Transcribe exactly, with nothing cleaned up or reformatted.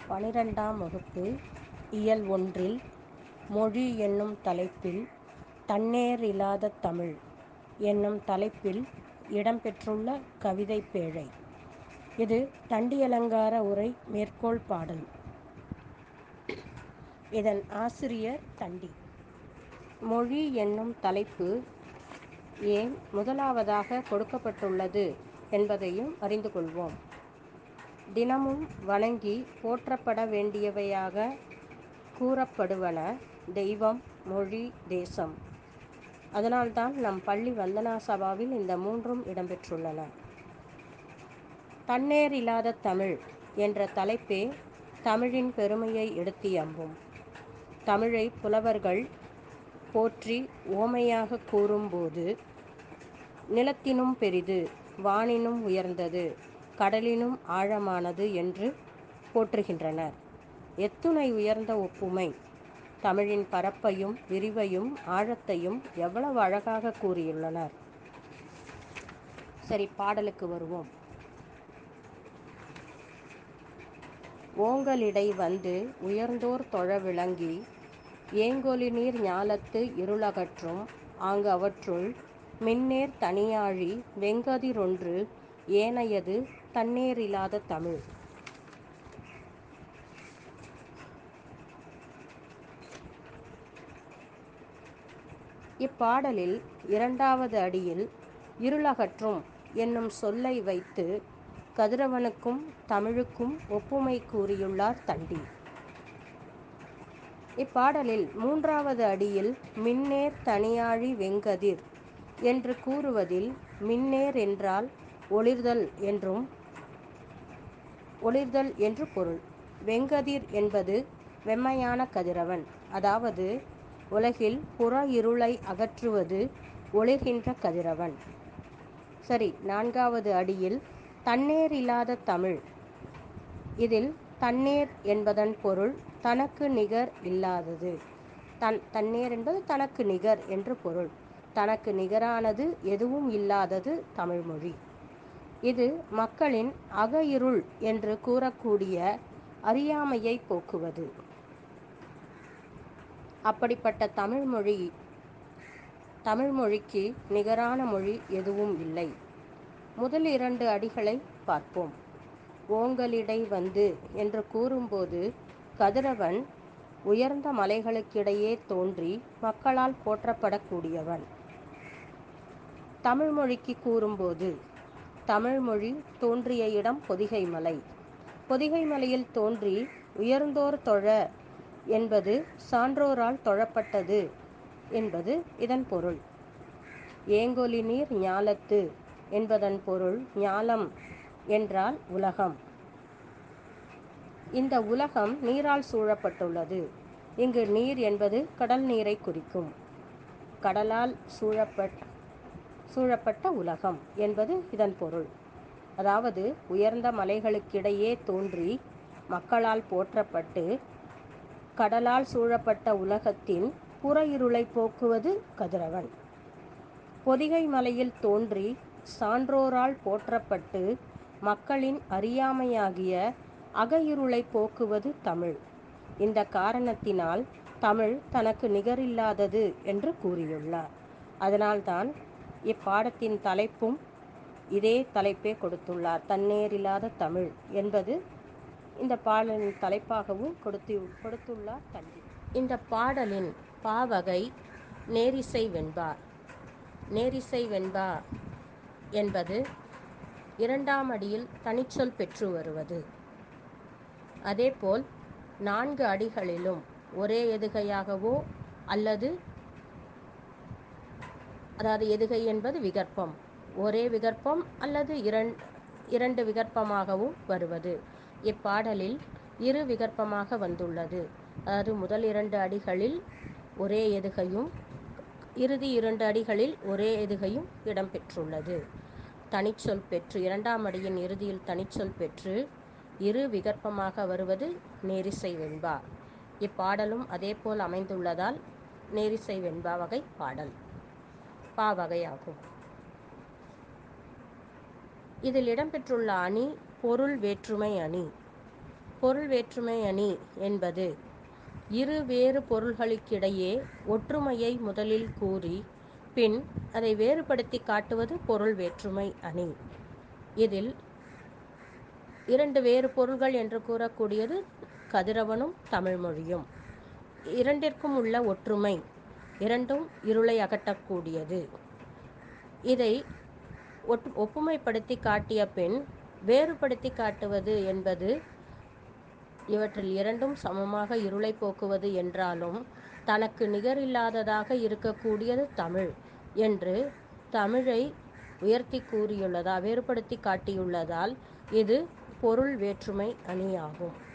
பனிரெண்டாம் வகுப்பு இயல் ஒன்றில் மொழி என்னும் தலைப்பில் தன்னேரில்லாத தமிழ் என்னும் தலைப்பில் இடம்பெற்றுள்ள கவிதைப் பேழை. இது தண்டியலங்கார உரை மேற்கோள் பாடல். இதன் ஆசிரியர் தண்டி. மொழி என்னும் தலைப்பு ஏன் முதலாவதாக கொடுக்கப்பட்டுள்ளது என்பதையும் அறிந்து கொள்வோம். தினமும் வணங்கி போற்றப்பட வேண்டியவையாக கூறப்படுவன தெய்வம், மொழி, தேசம். அதனால்தான் நம் பள்ளி வந்தனா சபாவில் இந்த மூன்றும் இடம்பெற்றுள்ளன. தன்னேரில்லாத தமிழ் என்ற தலைப்பே தமிழின் பெருமையை எடுத்தியம்பும். தமிழை புலவர்கள் போற்றி உவமையாக கூறும்போது, நிலத்தினும் பெரிது, வானினும் உயர்ந்தது, கடலினும் ஆழமானது என்று போற்றுகின்றனர். எத்துணை உயர்ந்த ஒப்புமை! தமிழின் பரப்பையும் விரிவையும் ஆழத்தையும் எவ்வளவு அழகாக கூறியுள்ளனர். சரி, பாடலுக்கு வருவோம். ஓங்கலிடை வந்து உயர்ந்தோர் தொழ விளங்கி ஏங்கொலிநீர் ஞாலத்து இருளகற்றும் ஆங்கு அவற்றுள் மின்னேர் தனியாழி வெங்கதிரொன்று ஏனையது தன்னேரில்லாத தமிழ். இப்பாடலில் இரண்டாவது அடியில் இருளகற்றும் என்னும் சொல்லை வைத்து கதிரவனுக்கும் தமிழுக்கும் ஒப்புமை கூறியுள்ளார் தண்டி. இப்பாடலில் மூன்றாவது அடியில் மின்னேர் தனியாழி வெங்கதிர் என்று கூறுவதில் மின்னேர் என்றால் ஒளிர்தல் என்றும் ஒளிர்தல் என்று பொருள். வெங்கதிர் என்பது வெம்மையான கதிரவன், அதாவது உலகில் புற இருளை அகற்றுவது ஒளிர்கின்ற கதிரவன். சரி, நான்காவது அடியில் தன்னேரில்லாத தமிழ். இதில் தன்னேர் என்பதன் பொருள் தனக்கு நிகர் இல்லாதது. தன் தன்னேர் என்பது தனக்கு நிகர் என்று பொருள். தனக்கு நிகரானது எதுவும் இல்லாதது தமிழ்மொழி. இது மக்களின் அக இருள் என்று கூறக்கூடிய அறியாமையை போக்குவது. அப்படிப்பட்ட தமிழ்மொழி தமிழ்மொழிக்கு நிகரான மொழி எதுவும் இல்லை. முதல் இரண்டு அடிகளை பார்ப்போம். ஓங்கலிடை வந்து என்று கூறும்போது கதிரவன் உயர்ந்த மலைகளுக்கிடையே தோன்றி மக்களால் போற்றப்படக்கூடியவன். தமிழ்மொழிக்கு கூறும்போது தமிழ்மொழி தோன்றிய இடம் பொதிகை மலை. பொதிகை மலையில் தோன்றி உயர்ந்தோர் தொழ என்பது சான்றோரால் தொழப்பட்டது என்பது இதன் பொருள். ஏங்கொலிநீர் ஞாலத்து என்பதன் பொருள் ஞாலம் என்றால் உலகம். இந்த உலகம் நீரால் சூழப்பட்டுள்ளது. இங்கு நீர் என்பது கடல் நீரை குறிக்கும். கடலால் சூழப்பட் சூழப்பட்ட உலகம் என்பது இதன் பொருள். அதாவது உயர்ந்த மலைகளுக்கிடையே தோன்றி மக்களால் போற்றப்பட்டு கடலால் சூழப்பட்ட உலகத்தின் புற இருளை போக்குவது கதிரவன். பொதிகை மலையில் தோன்றி சான்றோரால் போற்றப்பட்டு மக்களின் அறியாமையாகிய அக இருளை போக்குவது தமிழ். இந்த காரணத்தினால் தமிழ் தனக்கு நிகரில்லாதது என்று கூறியுள்ளார். அதனால்தான் இப்பாடத்தின் தலைப்பும் இதே தலைப்பே கொடுத்துள்ளார். தன்னேரில்லாத தமிழ் என்பது இந்த பாடலின் தலைப்பாகவும் கொடுத்து கொடுத்துள்ளார் தண்டி. இந்த பாடலின் பாவகை நேரிசை வெண்பா. நேரிசை வெண்பா என்பது இரண்டாம் அடியில் தனிச்சொல் பெற்று வருவது. அதேபோல் நான்கு அடிகளிலும் ஒரே எதுகையாகவோ அல்லது அதாவது எதுகை என்பது விகற்பம், ஒரே விகற்பம் அல்லது இரண் இரண்டு விகற்பமாகவும் வருவது. இப்பாடலில் இரு விகற்பமாக வந்துள்ளது. அதாவது முதல் இரண்டு அடிகளில் ஒரே எதுகையும் இறுதி இரண்டு அடிகளில் ஒரே எதுகையும் இடம்பெற்றுள்ளது. தனிச்சொல் பெற்று இரண்டாம் அடியின் இறுதியில் தனிச்சொல் பெற்று இரு விகற்பமாக வருவது நேரிசை வெண்பா. இப்பாடலும் அதேபோல் அமைந்துள்ளதால் நேரிசை வெண்பா வகை பாடல் பாவகையாகும். இதில் இடம்பெற்றுள்ள அணி பொருள் வேற்றுமை அணி. பொருள் வேற்றுமை அணி என்பது இரு வேறு பொருள்களுக்கிடையே ஒற்றுமையை முதலில் கூறி பின் அதை வேறுபடுத்தி காட்டுவது பொருள் வேற்றுமை அணி. இதில் இரண்டு வேறு பொருள்கள் என்று கூறக்கூடியது கதிரவனும் தமிழ்மொழியும். இரண்டிற்கும் உள்ள ஒற்றுமை, இரண்டும் இருளை அகற்றக்கூடியது. இதை ஒப்புமைப்படுத்தி காட்டிய பின் வேறுபடுத்தி காட்டுவது என்பது இவற்றில் இரண்டும் சமமாக இருளை போக்குவது என்றாலும் தனக்கு நிகரில்லாததாக இருக்கக்கூடியது தமிழ் என்று தமிழை உயர்த்தி கூறியுள்ளதா வேறுபடுத்தி காட்டியுள்ளதால் இது பொருள் வேற்றுமை அணியாகும்.